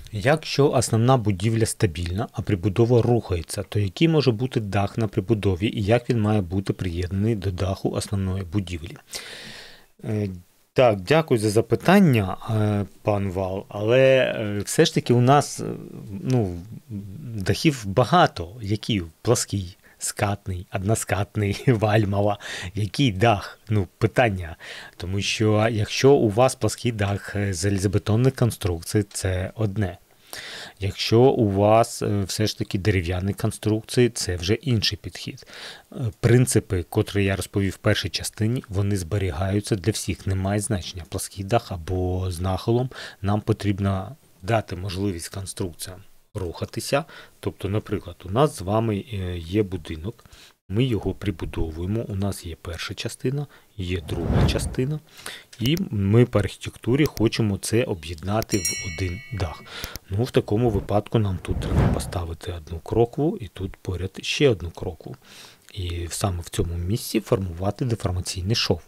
Якщо основна будівля стабільна, а прибудова рухається, то який може бути дах на прибудові і як він має бути приєднаний до даху основної будівлі? Так, дякую за запитання, пан Вал, але все ж таки у нас дахів багато, які плаский, скатний, односкатний, вальмова, який дах? Питання. Тому що якщо у вас плаский дах залізобетонної конструкції, це одне. Якщо у вас все ж таки дерев'яні конструкції, це вже інший підхід. Принципи, котрі я розповів в першій частині, вони зберігаються для всіх. Немає значення плаский дах або з нахилом. Нам потрібно дати можливість конструкціям рухатися. Тобто, наприклад, у нас з вами є будинок, ми його прибудовуємо, у нас є перша частина, є друга частина, і ми по архітектурі хочемо це об'єднати в один дах. В такому випадку нам тут треба поставити одну крокву і тут поряд ще одну крокву. І саме в цьому місці формувати деформаційний шов.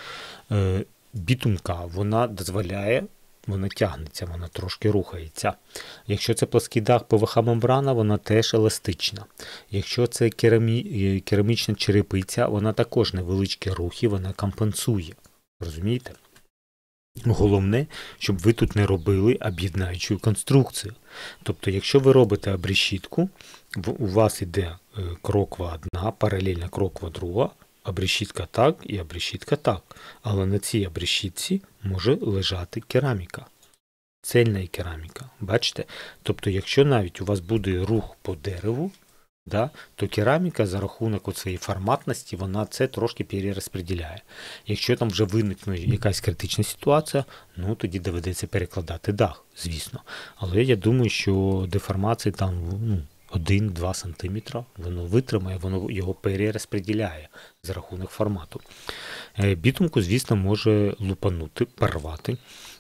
Бітумка, вона дозволяє, вона тягнеться, вона трошки рухається. Якщо це плаский дах ПВХ-мембрана, вона теж еластична. Якщо це керамічна черепиця, вона також невеличкі рухи, вона компенсує. Розумієте? Головне, щоб ви тут не робили об'єднаючу конструкцію. Тобто, якщо ви робите обрешітку, у вас йде кроква одна, паралельна кроква друга, обрешітка так і обрешітка так. Але на цій обрешітці може лежати кераміка. Цельна кераміка. Бачите? Тобто, якщо навіть у вас буде рух по дереву, то кераміка за рахунок цієї форматності, вона це трошки перерозподіляє. Якщо там вже виникне якась критична ситуація, тоді доведеться перекладати дах, звісно. Але я думаю, що деформації там 1-2 см, воно витримає, воно його перерозподіляє за рахунок формату. Бітумку, звісно, може лупанути, порвати.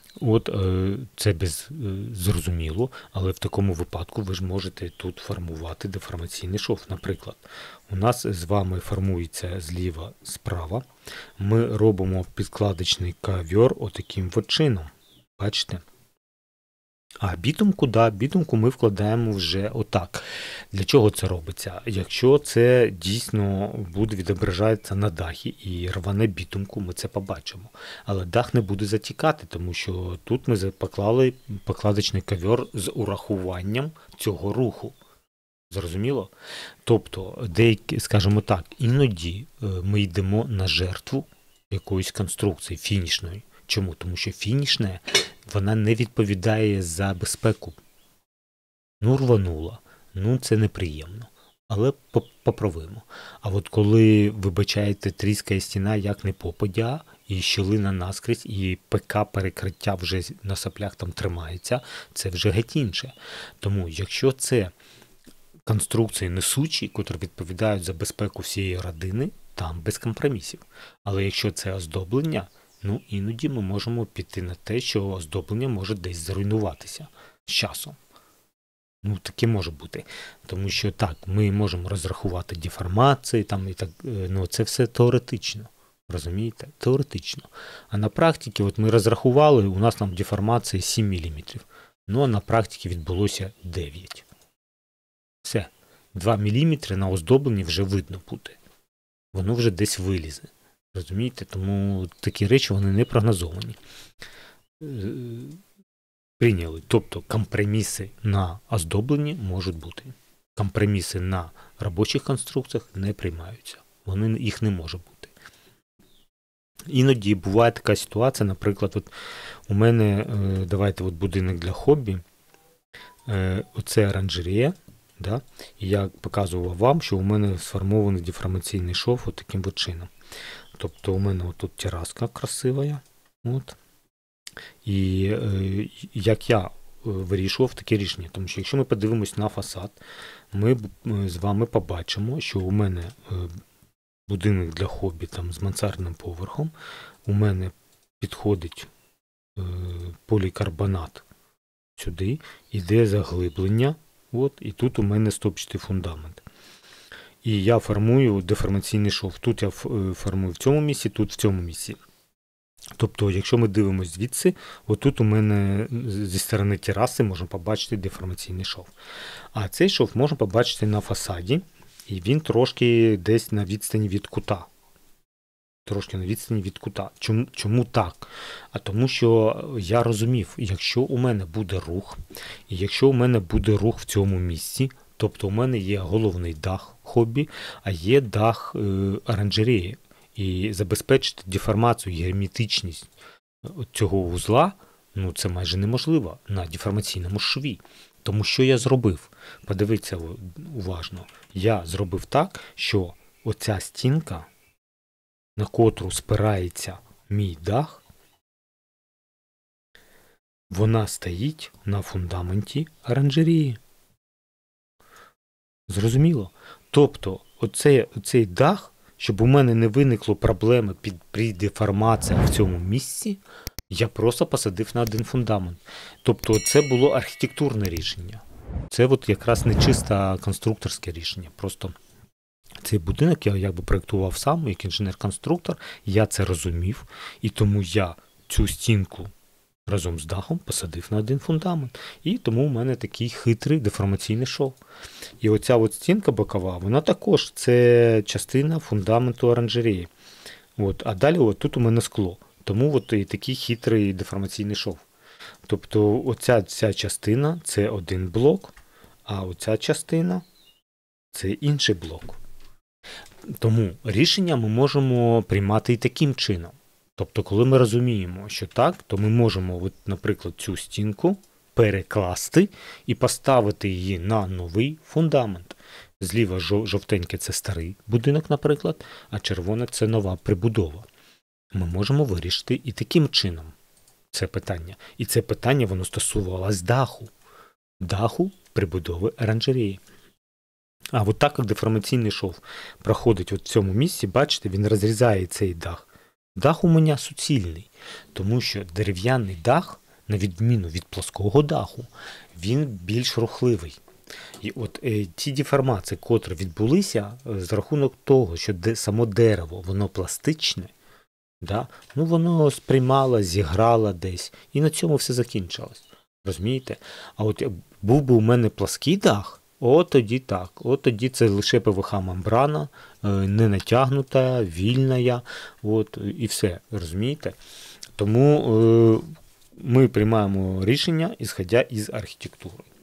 Це зрозуміло, але в такому випадку ви ж можете тут формувати деформаційний шов. Наприклад, у нас з вами формується зліва справа, ми робимо підкладочний ковер отаким чином. Бачите? А бітумку ми вкладаємо вже отак. Для чого це робиться? Якщо це дійсно буде відображатися на дахі і рване бітумку, ми це побачимо. Але дах не буде затікати, тому що тут ми поклали покладочний ковер з урахуванням цього руху. Зрозуміло? Тобто, скажімо так, іноді ми йдемо на жертву якоїсь конструкції фінішної. Чому? Тому що фінішна, вона не відповідає за безпеку. Рванула. Це неприємно. Але поправимо. А от коли, вибачаєте, тріскає стіна як не попадя, і щілина наскрізь, і ПК-перекриття вже на соплях там тримається, це вже геть інше. Тому, якщо це конструкції несучі, котрі відповідають за безпеку всієї родини, там без компромісів. Але якщо це оздоблення, іноді ми можемо піти на те, що оздоблення може десь зруйнуватися з часом. Таке може бути. Тому що так, ми можемо розрахувати деформації, це все теоретично. Розумієте? Теоретично. А на практиці, ми розрахували, у нас там деформація 7 мм. А на практиці відбулося 9. Все. 2 мм на оздобленні вже видно буде. Воно вже десь вилізе. Розумієте? Тому такі речі, вони не прогнозовані. Прийняли. Тобто компроміси на оздобленні можуть бути. Компроміси на робочих конструкціях не приймаються. Їх не може бути. Іноді буває така ситуація, наприклад, у мене, давайте будинок для хобі, оце оранжерея, і я показував вам, що у мене сформований деформаційний шов таким чином. Тобто у мене тут тераска красива. І як я вирішував таке рішення, тому що якщо ми подивимось на фасад, ми з вами побачимо, що у мене будинок для хобі з мансардним поверхом, у мене підходить полікарбонат сюди, іде заглиблення, і тут у мене стовпчатий фундамент. І я формую деформаційний шов. Тут я формую в цьому місці, тут в цьому місці. Тобто, якщо ми дивимося звідси, отут у мене зі сторони тераси можна побачити деформаційний шов. А цей шов можна побачити на фасаді, і він трошки десь на відстані від кута. Трошки на відстані від кута. Чому так? А тому що я розумів, якщо у мене буде рух, і якщо у мене буде рух в цьому місці, тобто у мене є головний дах хобі, а є дах оранжереї. І забезпечити деформацію і герметичність цього вузла, ну це майже неможливо на деформаційному шві. Тому що я зробив? Подивіться уважно. Я зробив так, що оця стінка, на котру спирається мій дах, вона стоїть на фундаменті оранжереї. Зрозуміло? Тобто оцей дах, щоб у мене не виникло проблеми при деформації в цьому місці, я просто посадив на один фундамент. Тобто це було архітектурне рішення. Це от якраз не чисто конструкторське рішення. Просто цей будинок я якби проєктував сам, як інженер-конструктор, я це розумів, і тому я цю стінку разом з дахом посадив на один фундамент. І тому у мене такий хитрий деформаційний шов. І оця от стінка бокова, вона також, це частина фундаменту оранжереї. А далі тут у мене скло. Тому і такий хитрий деформаційний шов. Тобто ця частина – це один блок, а оця частина – це інший блок. Тому рішення ми можемо приймати і таким чином. Тобто, коли ми розуміємо, що так, то ми можемо, наприклад, цю стінку перекласти і поставити її на новий фундамент. Зліва жовтеньке – це старий будинок, наприклад, а червоне – це нова прибудова. Ми можемо вирішити і таким чином це питання. І це питання, воно стосувалось даху прибудови оранжереї. А от так, як деформаційний шов проходить в цьому місці, бачите, він розрізає цей дах. Дах у мене суцільний, тому що дерев'яний дах, на відміну від плоского даху, він більш рухливий. І ті деформації, котрі відбулися з рахунок того, що само дерево, воно пластичне, воно сприймало, зіграло десь, і на цьому все закінчилось. Розумієте? А був би у мене плаский дах, тоді так. Тоді це лише ПВХ-мембрана, не натягнута, вільна, і все. Розумієте? Тому ми приймаємо рішення, ісходя із архітектури.